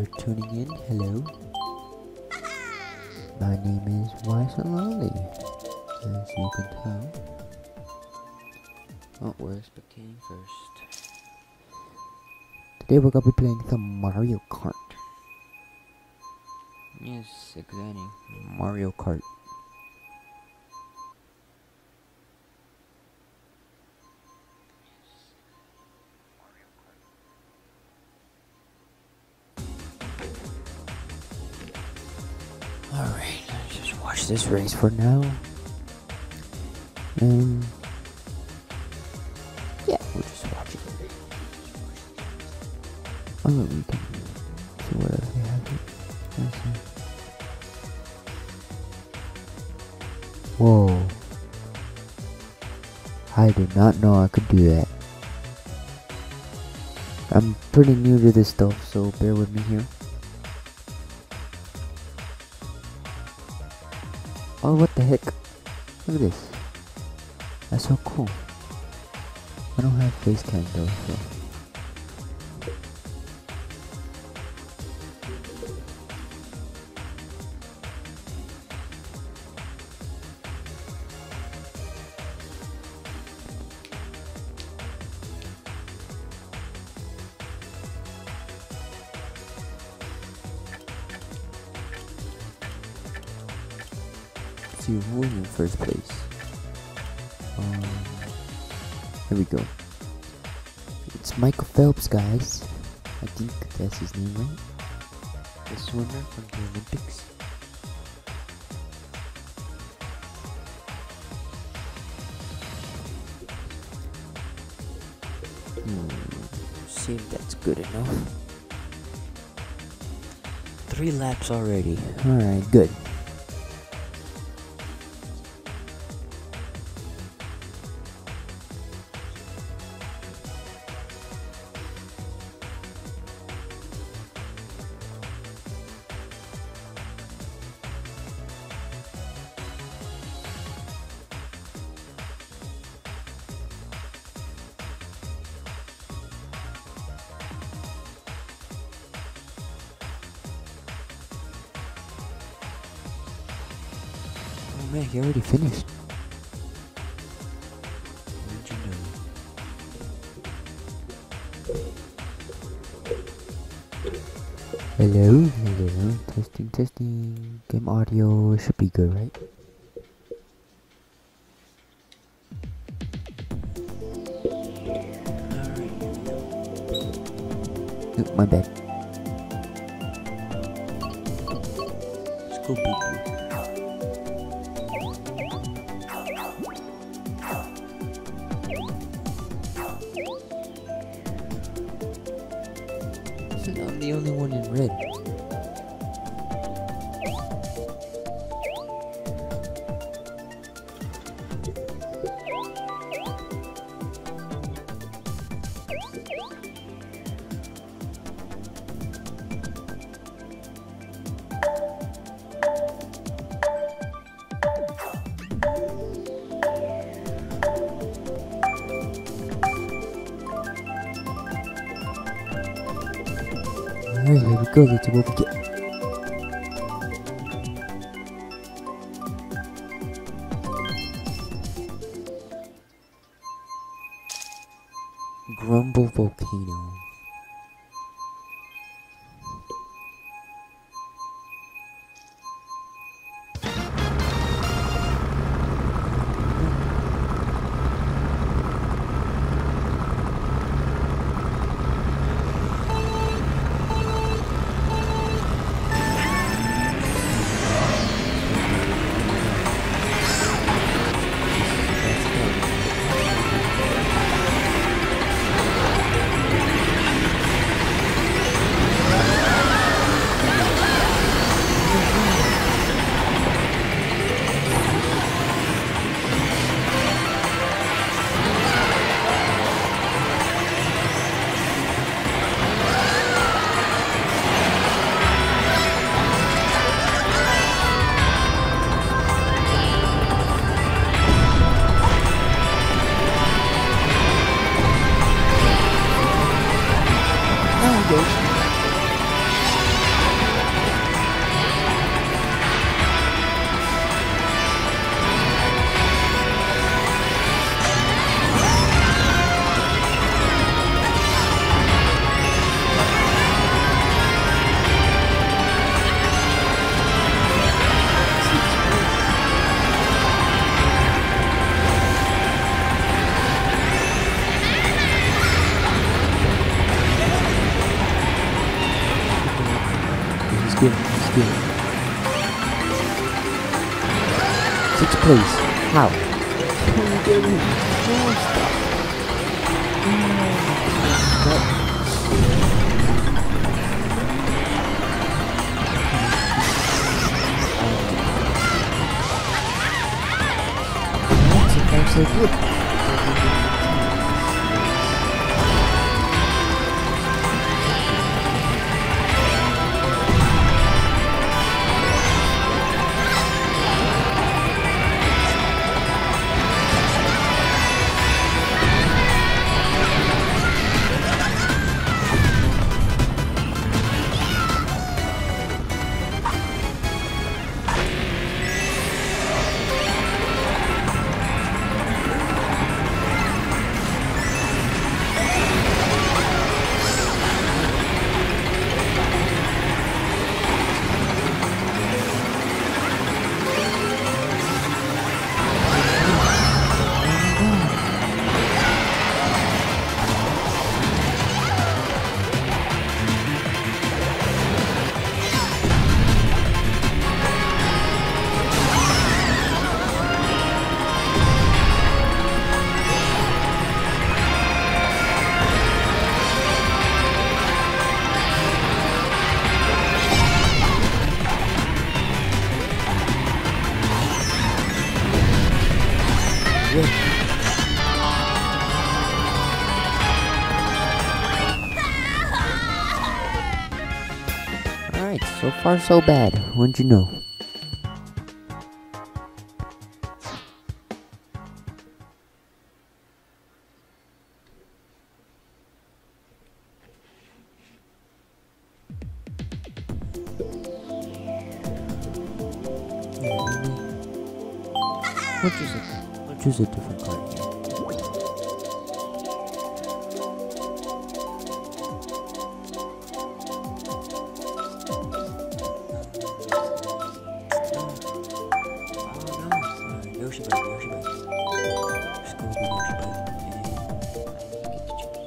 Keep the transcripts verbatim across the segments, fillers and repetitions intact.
Tuning in, hello. My name is Wise and Lolly, as you can tell. Oh, we're spectating first. Today we're gonna be playing some Mario Kart. Yes, exciting. Mario Kart. Alright, let's just watch this race for now. And yeah, we'll just watch it. Oh, we can see what else we have here. Let's see. Whoa. I did not know I could do that. I'm pretty new to this stuff, so bear with me here. Oh, what the heck? Look at this. That's so cool. I don't have face cam though, so. See who was in first place. Um, here we go. It's Michael Phelps, guys. I think that's his name, right? The swimmer from the Olympics. Hmm, see if that's good enough. Three laps already. Alright, good. Oh man, he already finished. How'd you know? Hello, hello, testing, testing. Game audio should be good, right? Oh, my bad. Let's go, big. I'm the only one in red. Alright, here we go, let's see what we get. Grumble Volcano. good. He's good. Sixth place. How? Can you get him? No, stop. That's so good. Alright, so far so bad. Wouldn't you know? We'll choose a, we'll choose a different card here. Yoshi bug, Yoshi bug. Just go with the Yoshi bug and get the chips.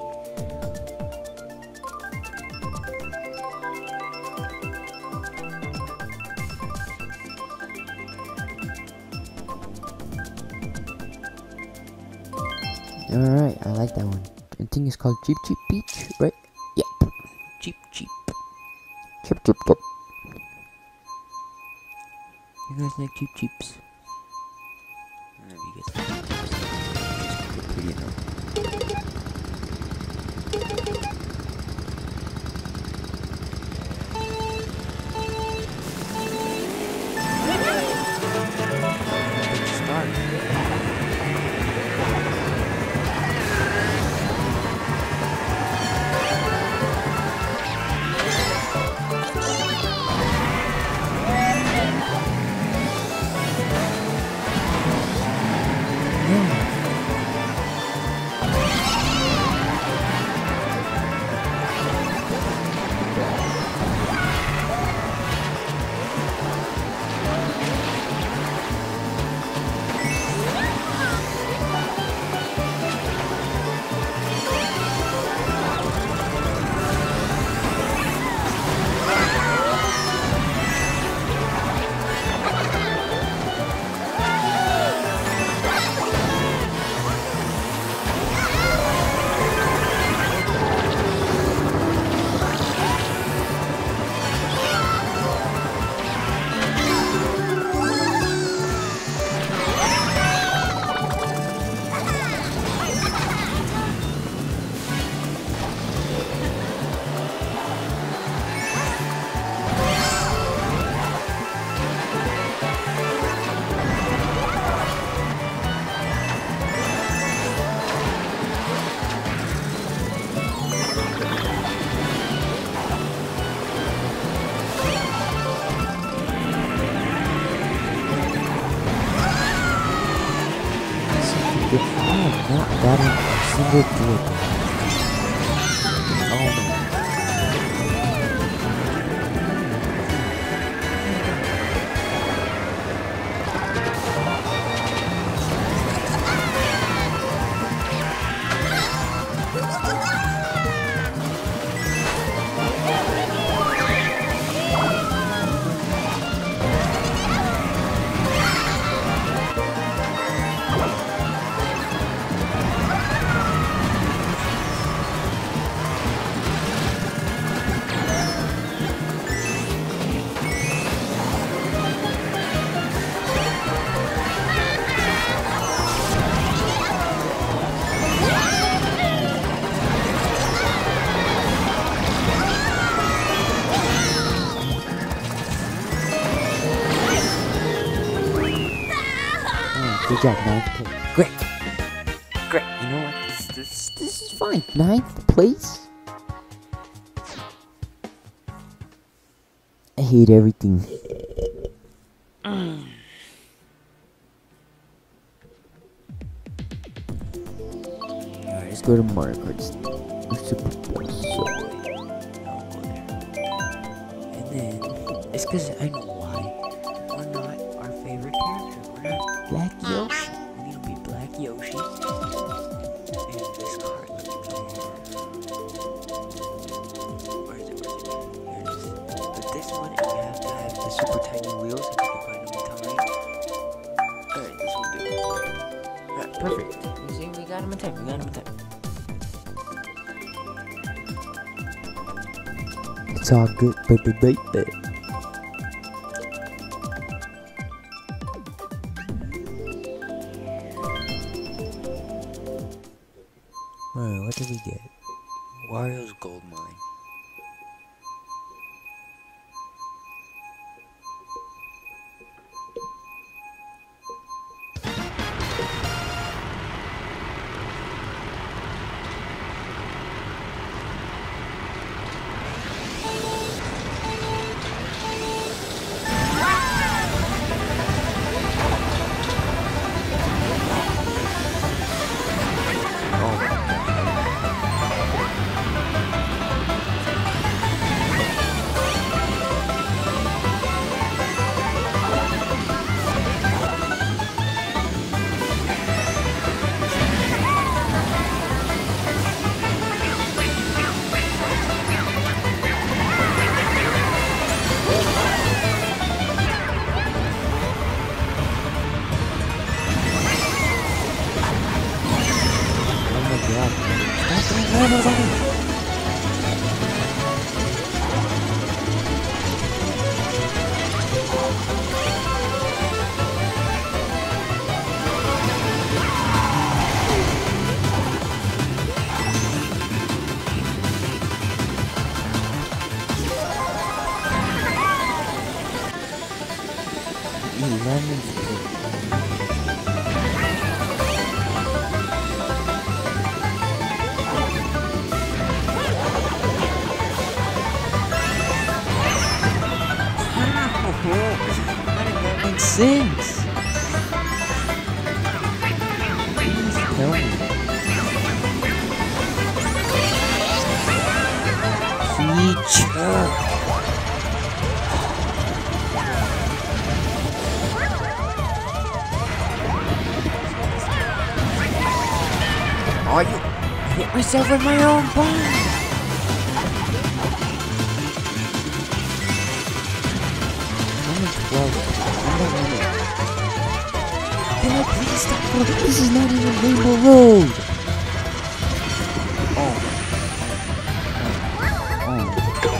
Alright, I like that one. I think it's called Cheep Cheep Beach, right? Yep. Cheep Cheep. Cheep Cheep Cheep. You guys like Cheep Cheeps? I don't know if you guys like Cheep Cheeps. Just pretty enough. Not batting a single drip. Oh my. Good job, ninth place. Great. Great. You know what? This, this, this is fine. Ninth place? I hate everything. Mm. Alright, let's go to Mario Kart. Super Bowl. So, I'll go there. And then, it's because I know why. We're not our favorite character. We're not Black Yoshi. We need to be Black Yoshi. And this card looks good. Where is it? Where is it? Here it is. But this one, you have to have the super tiny wheels if you can find them in time. Alright, this will do. Alright, perfect. You see, we got him in time. We got him in time. It's all good, baby, baby. Alright, what did we get? Wario's gold mine. Sense. Please tell me. Teacher. Oh, you I hit myself with my own bomb. Can I please stop? This is not even Rainbow Road. Oh. Oh.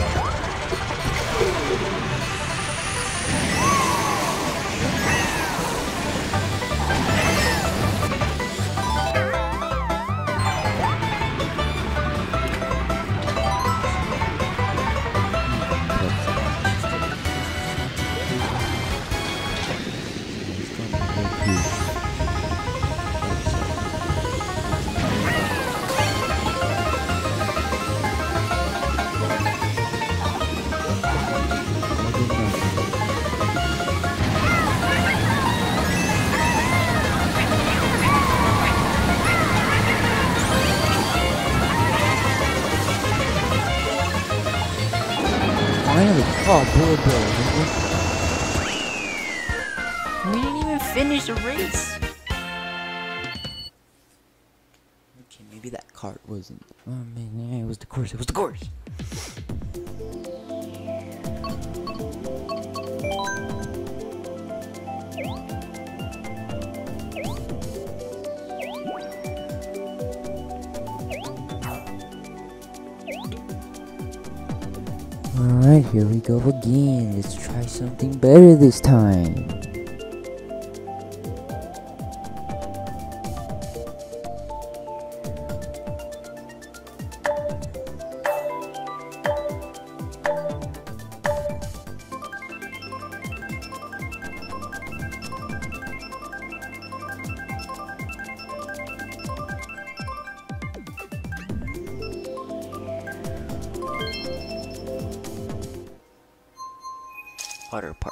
Oh, bullet bill. We didn't even finish the race. Okay, maybe that cart wasn't. Oh man, yeah, it was the course. It was the course. Alright, here we go again. Let's try something better this time. water park.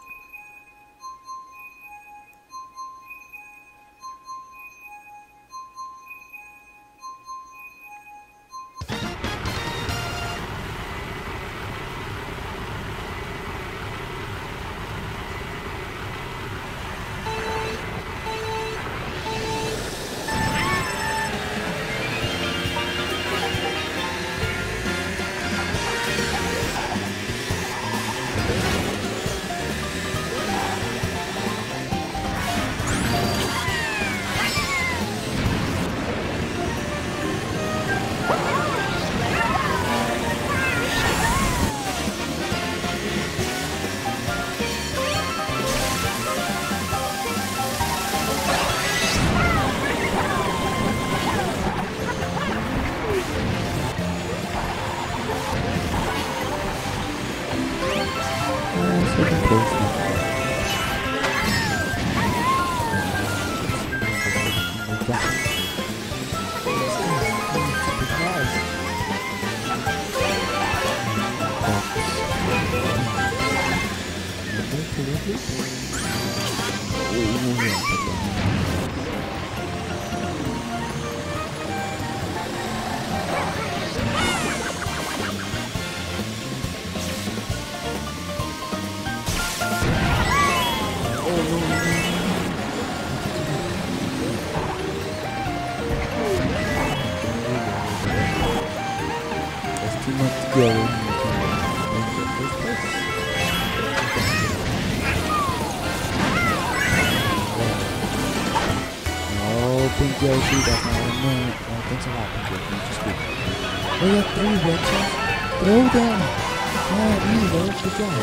Pinky O C, that's not what I meant. Oh, thanks a lot, Pinky O C. Just good. Oh, you have three red shells? Throw them! Oh, easy, good job.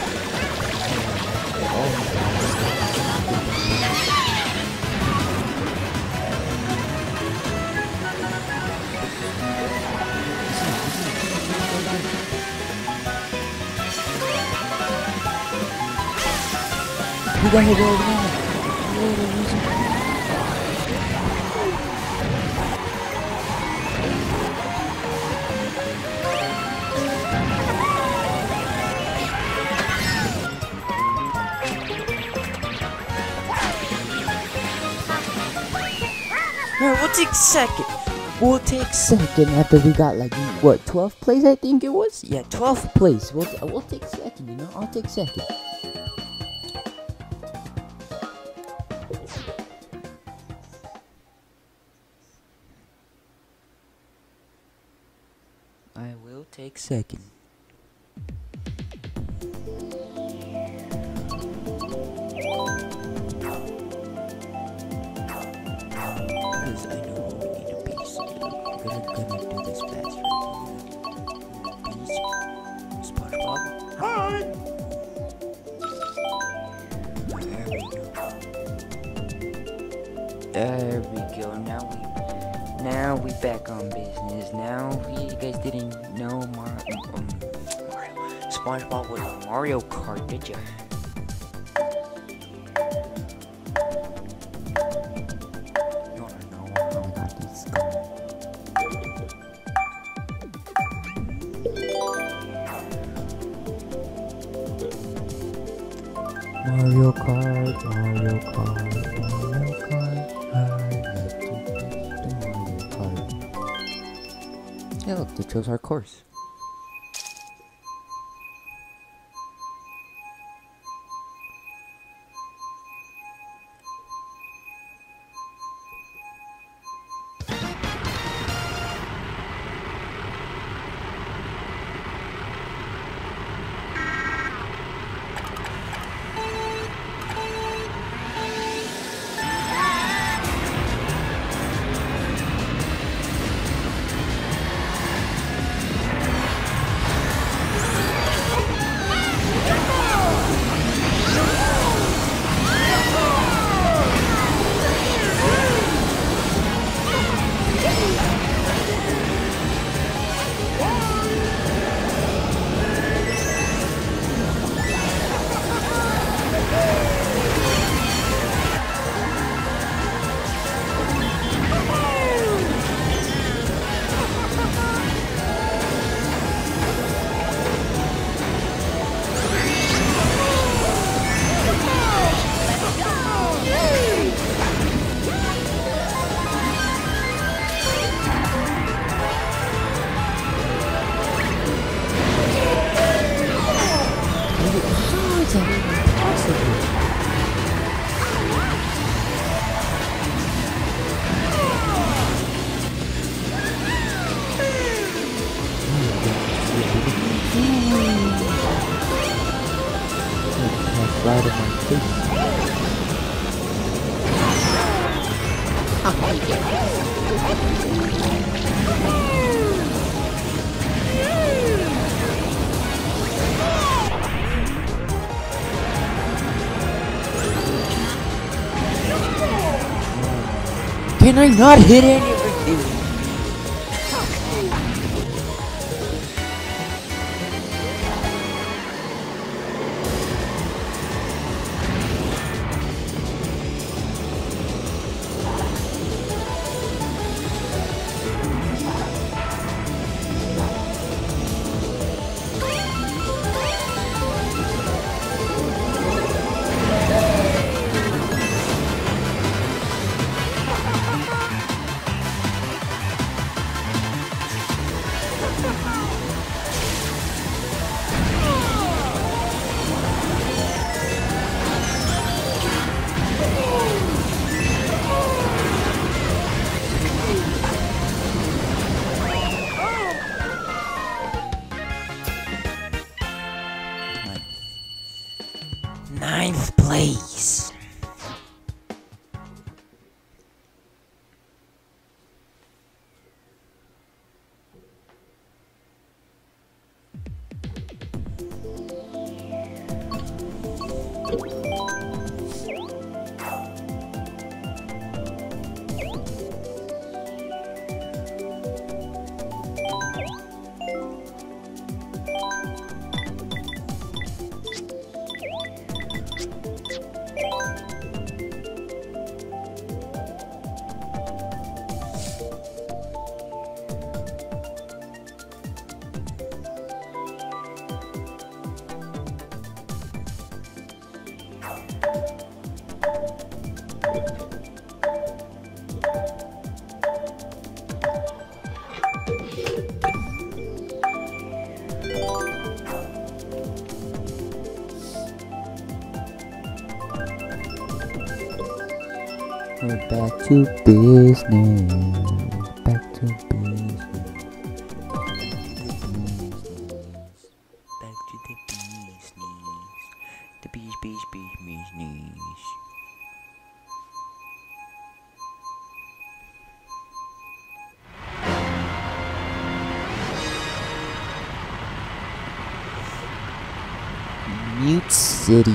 Oh my god. You got hit over there. Alright, we'll take second. We'll take second after we got like, what, twelfth place I think it was? Yeah, twelfth place. We'll, we'll take second, you know? I'll take second. I will take second. Because I know we need a piece. We're gonna, gonna do this fast. Piece. SpongeBob. Hi! There we go. There we go. Now we Now we back on business. Now you guys didn't know Mar um, Mario. SpongeBob was on Mario Kart, did you? No, no, no. Oh my god, he's gone. Mario Kart, Mario Kart, Mario Kart. Yeah, look, they chose our course. is that even possible? Right in my face. Can I not hit any of it? Ninth place. We're back to business. Back to business. Back to the business. The bees, bees, bees, business. Mute City.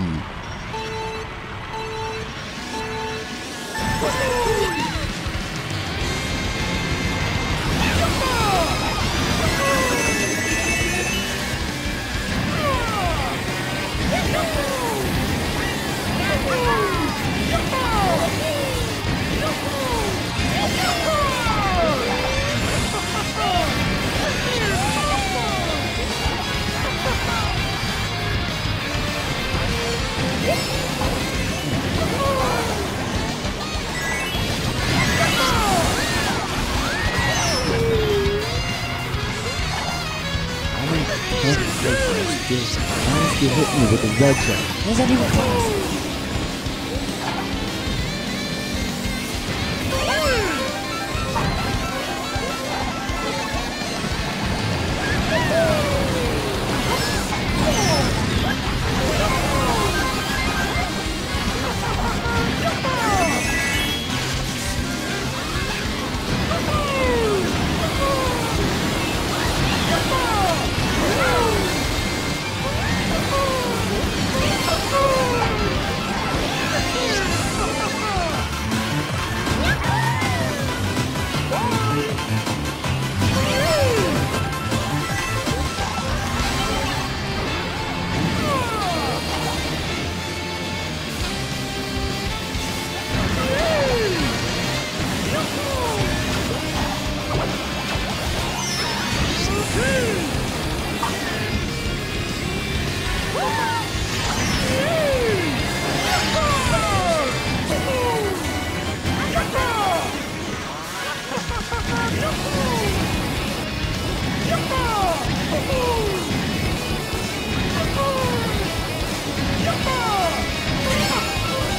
You hit me with a red jump. Is that even possible?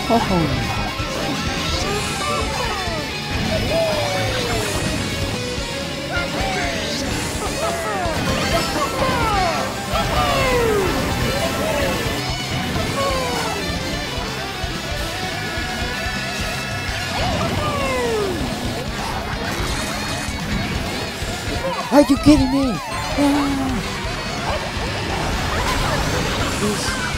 Oh. Are you kidding me? Ah. This.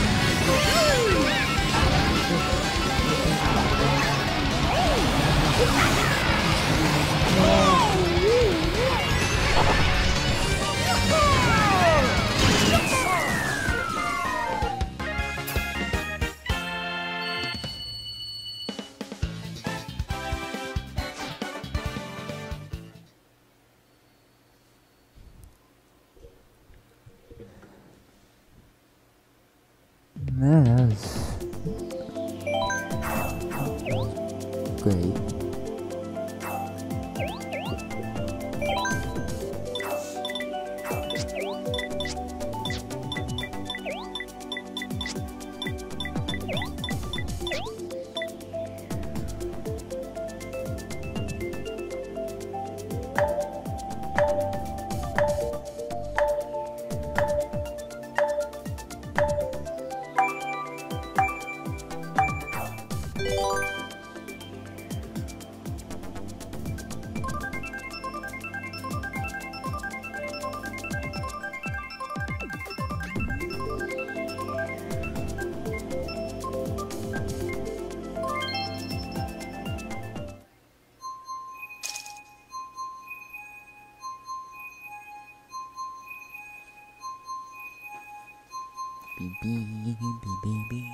Yeah, that was great. Beep, beep, beep, beep, beep.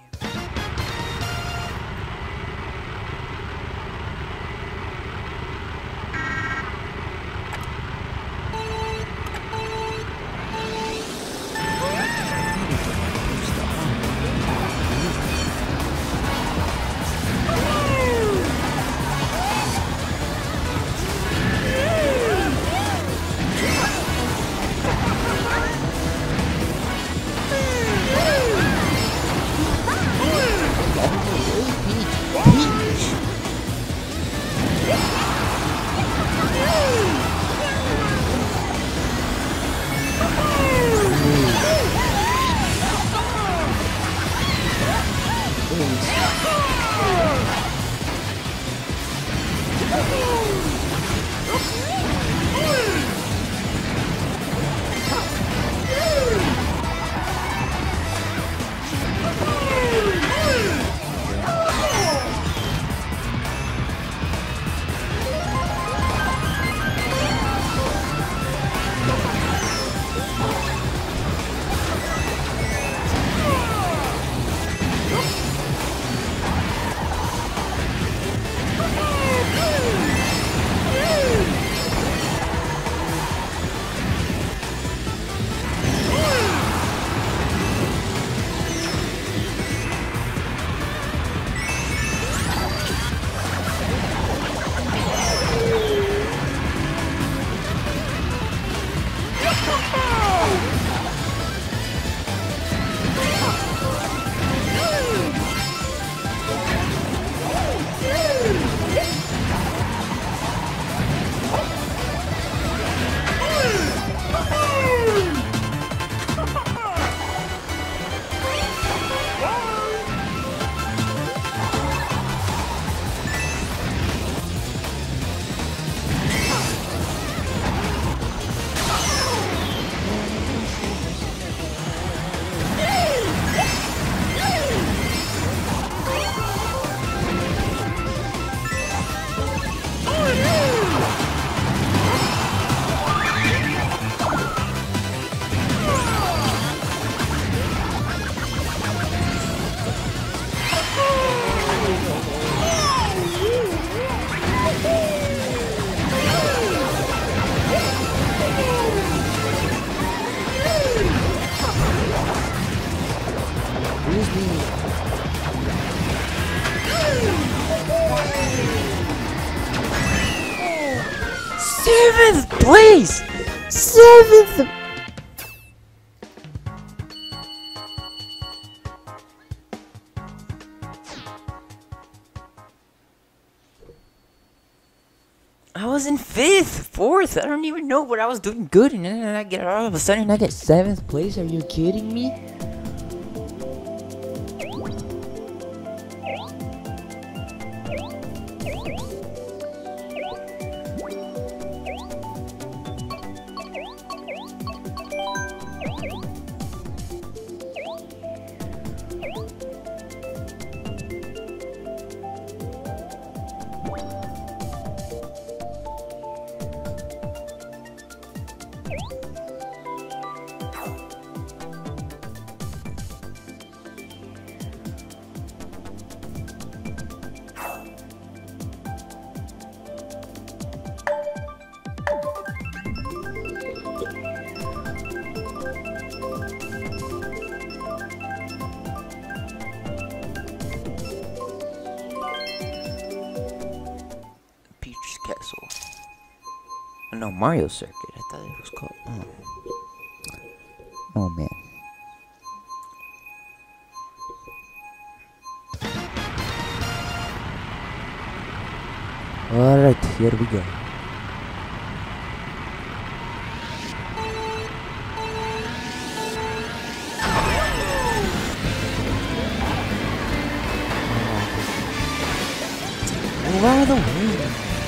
Seventh place! Seventh! I was in fifth, fourth. I don't even know, but I was doing good, and then I get all of a sudden I get seventh place. Are you kidding me? Castle. Oh, no, Mario Circuit. I thought it was called. Oh, oh man. Alright, here we go. Move out of the way.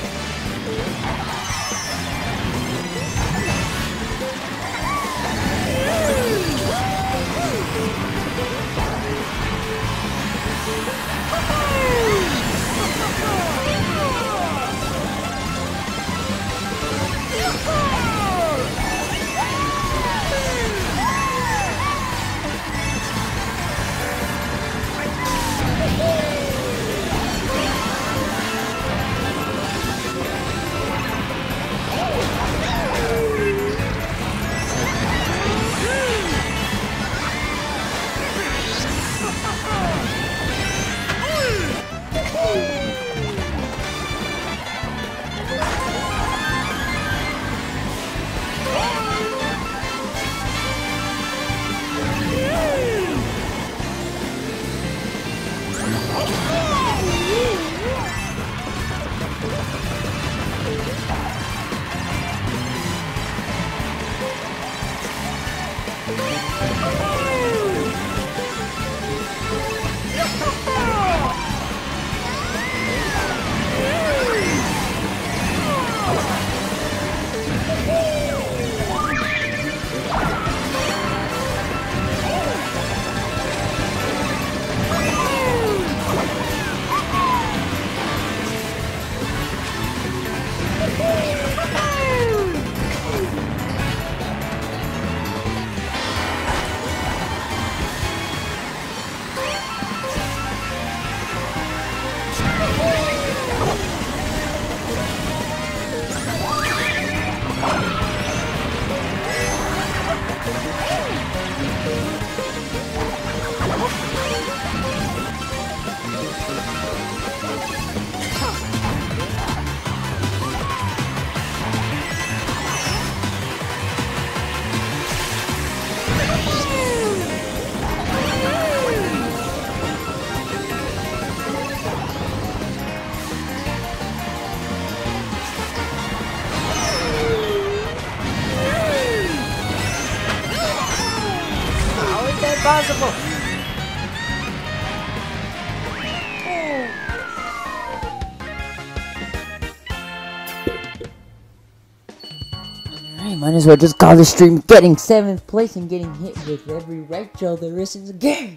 Possible. Alright, might as well just call this stream getting seventh place and getting hit with every right jaw there is in the game.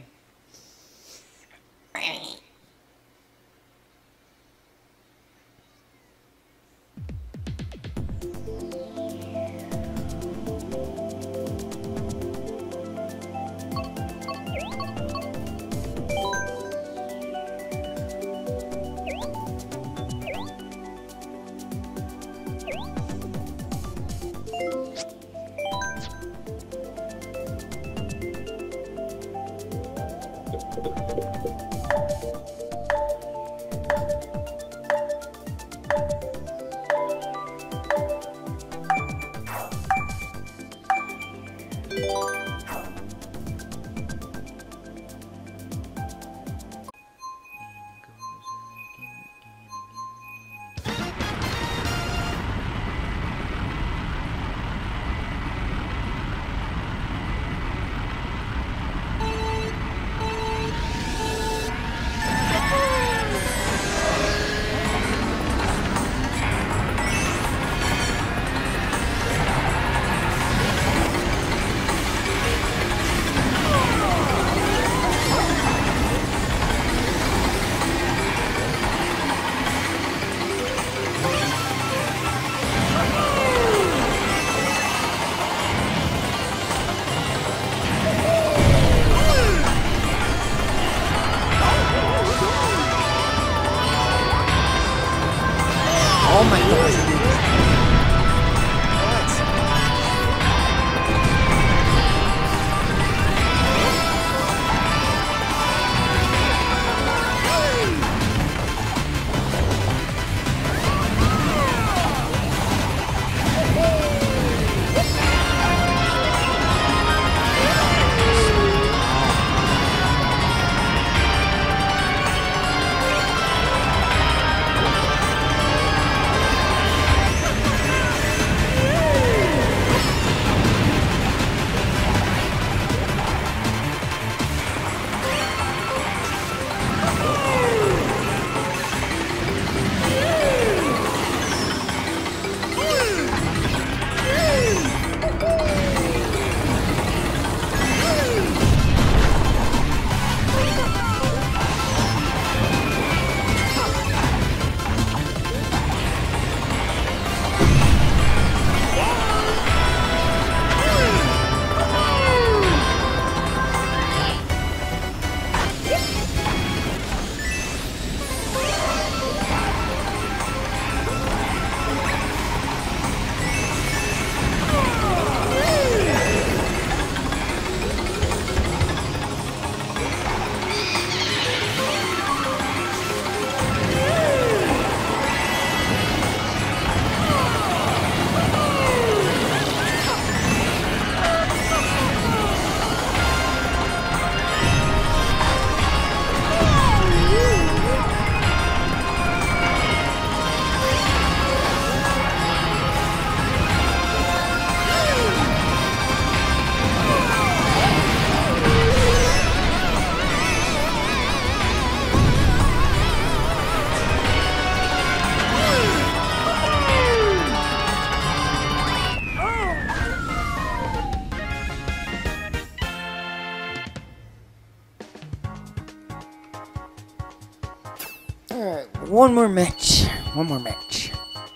Alright, one more match. One more match.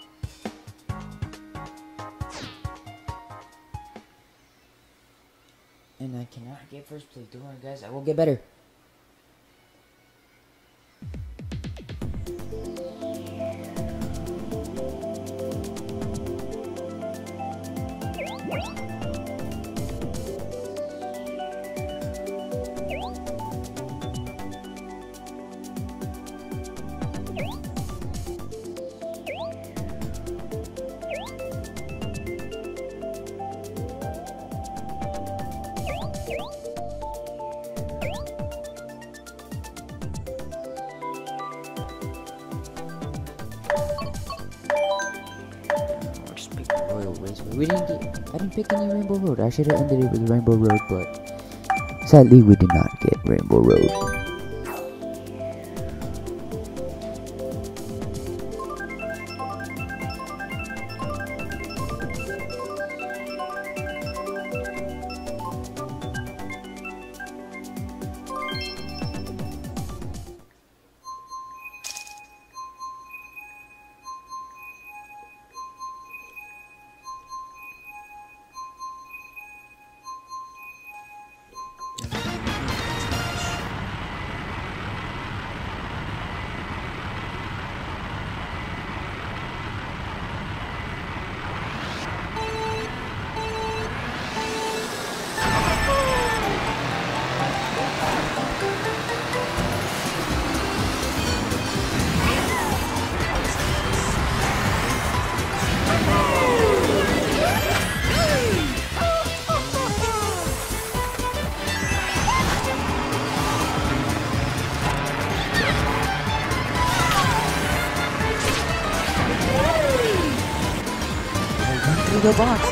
And I cannot get first place. Don't worry, guys. I will get better. Royal Raceway. We didn't get, I didn't pick any Rainbow Road. I should have ended it with Rainbow Road, but sadly we did not get Rainbow Road. The box.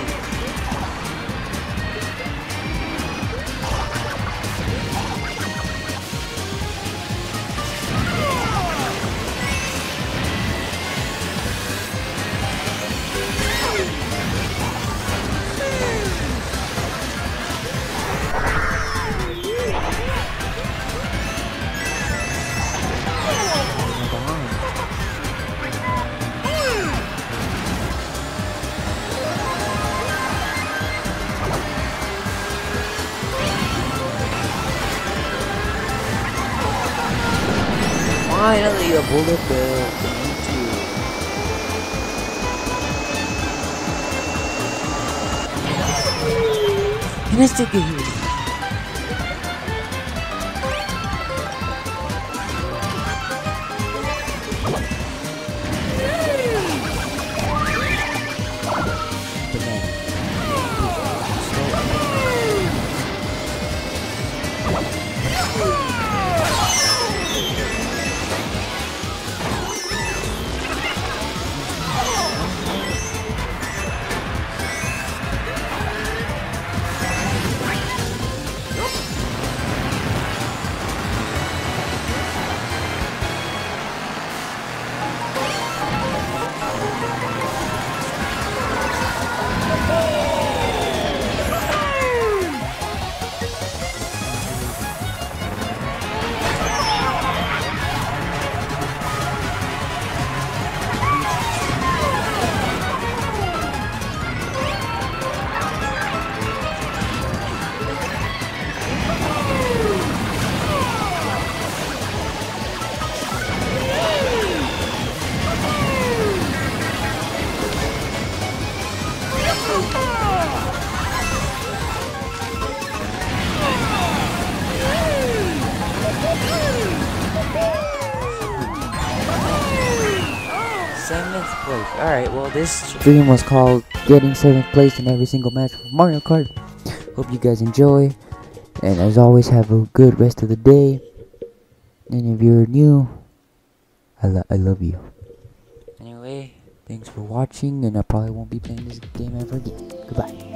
Finally, a bullet bill. Can I still get here? Seventh place. Alright, well this stream was called Getting seventh Place in Every Single Match of Mario Kart. Hope you guys enjoy. And as always, have a good rest of the day. And if you're new, I, lo I love you. Anyway, thanks for watching, and I probably won't be playing this game ever again. Goodbye.